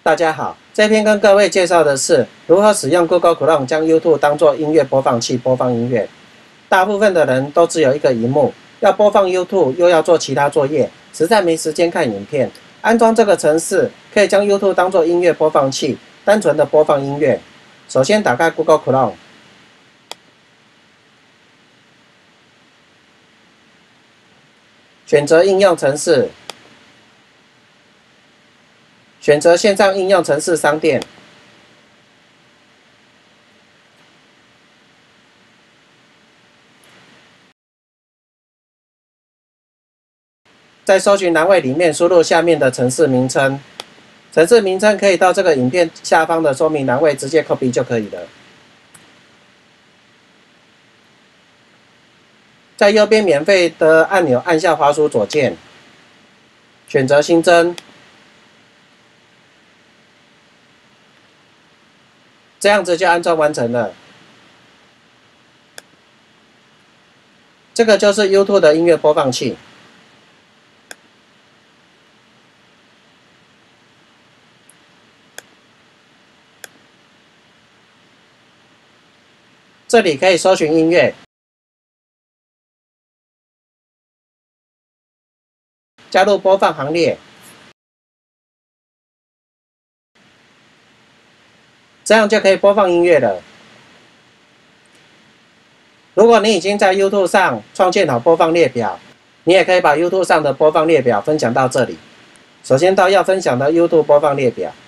大家好，这篇跟各位介绍的是如何使用 Google Chrome 将 YouTube 当作音乐播放器播放音乐。大部分的人都只有一个萤幕，要播放 YouTube 又要做其他作业，实在没时间看影片。安装这个程式可以将 YouTube 当作音乐播放器，单纯的播放音乐。首先打开 Google Chrome， 选择应用程式。 选择线上应用程式商店，在搜寻栏位里面输入下面的程式名称。程式名称可以到这个影片下方的说明栏位直接 copy 就可以了。在右边免费的按钮按下滑鼠左键，选择新增。 这样子就安装完成了。这个就是 YouTube 的音乐播放器。这里可以搜寻音乐，加入播放行列。 这样就可以播放音乐了。如果你已经在 YouTube 上创建好播放列表，你也可以把 YouTube 上的播放列表分享到这里。首先到要分享的 YouTube 播放列表，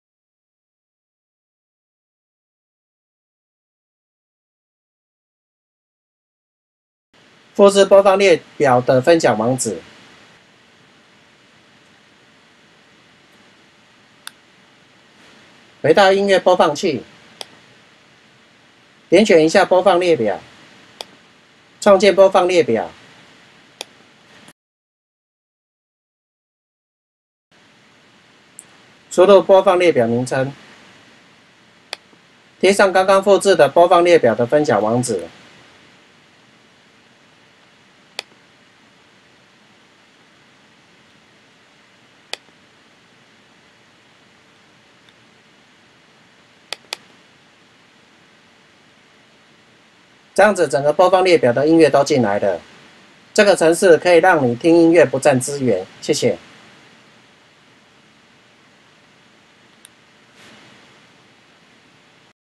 复制播放列表的分享网址。 回到音乐播放器，点选一下播放列表，创建播放列表，输入播放列表名称，贴上刚刚复制的播放列表的分享网址。 这样子，整个播放列表的音乐都进来了。这个程式可以让你听音乐不占资源。谢谢。